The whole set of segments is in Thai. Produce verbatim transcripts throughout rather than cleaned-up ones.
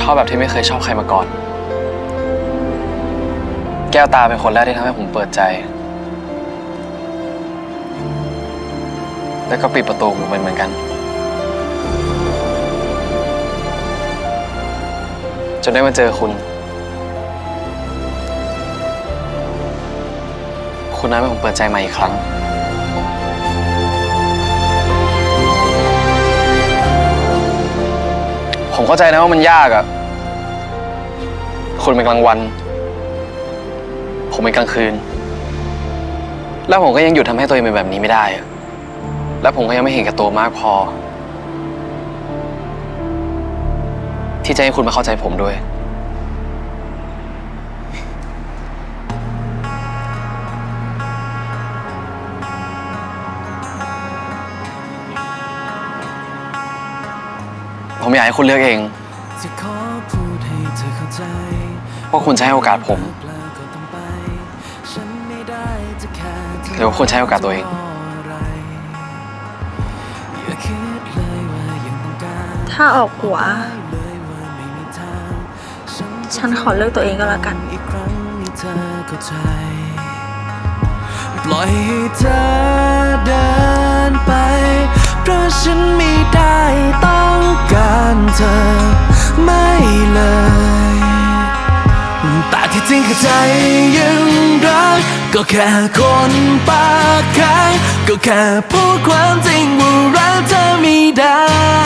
ชอบแบบที่ไม่เคยชอบใครมาก่อนแก้วตาเป็นคนแรกที่ทำให้ผมเปิดใจแล้วก็ปิดประตูผมเป็นเหมือนกันจนได้มาเจอคุณคุณทำให้ผมเปิดใจใหม่อีกครั้งผมเข้าใจนะว่ามันยากอะคุณเป็นกลางวันผมเป็นกลางคืนแล้วผมก็ยังหยุดทำให้ตัวเองเป็นแบบนี้ไม่ได้แล้วผมก็ยังไม่เห็นแก่ตัวมากพอที่จะให้คุณมาเข้าใจผมด้วยผมอยากให้คุณเลือกเองว่าคุณจะให้โอกาสผมหรือว่าคุณใช้โอกาสตัวเองถ้าออกหัวฉันขอเลือกตัวเองก็แล้วกันปล่อยให้เธอเดินไปเพราะฉันไม่ได้ต้องการเธอไม่เลยแต่ที่จริงคือใจยังรักก็แค่คนปากแข็งก็แค่พูดความจริงว่ารักเธอไม่ได้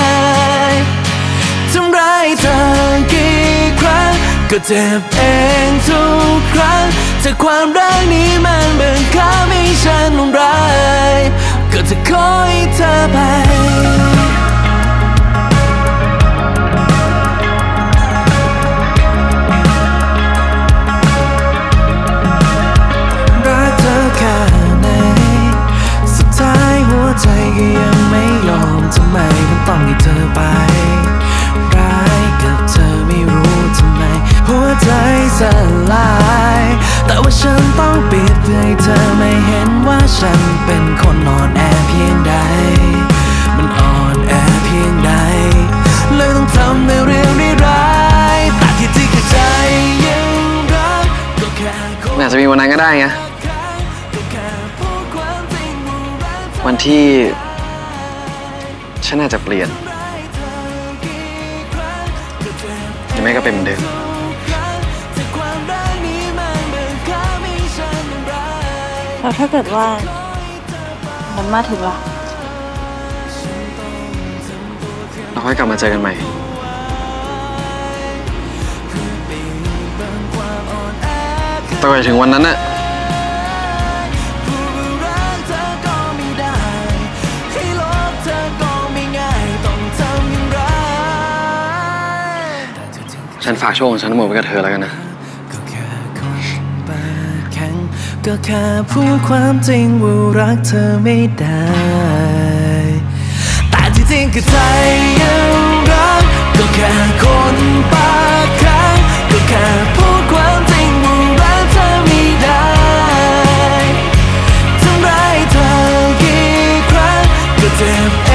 ทำร้ายเธอกี่ครั้งก็เจ็บเองทุกครั้งแต่ความรักนี้มันบังคับให้ฉันต้องร้ายก็จะขอให้เธอไปใจก็ยังไม่ยอมทำไมมันต้องให้เธอไปร้ายกับเธอไม่รู้ทำไมหัวใจสลายแต่ว่าฉันต้องปิดเพื่อให้เธอไม่เห็นว่าฉันเป็นคนอ่อนแอเพียงใดมันอ่อนแอเพียงใดเลยต้องทำในเรื่องร้ายแต่ที่จริงคือใจยังรักก็แค่มันอาจจะมีวันนั้นก็ได้ไงวันที่ฉันอาจจะเปลี่ยนหรือไม่ก็เป็นเหมือนเดิมแล้วถ้าเกิดว่ามันมาถึงล่ะเราค่อยกลับมาเจอกันใหม่แต่ไปถึงวันนั้นน่ะฉันฝากโชคของฉันทั้งหมดไว้กับเธอแล้วกันนะก็แค่พูดความจริงว่ารักเธอไม่ได้แต่ที่จริงคือใจยังรักก็แค่คนปากแข็งก็แค่พูดความจริงว่ารักเธอไม่ได้ทำร้ายเธอกี่ครั้งก็เจ็บ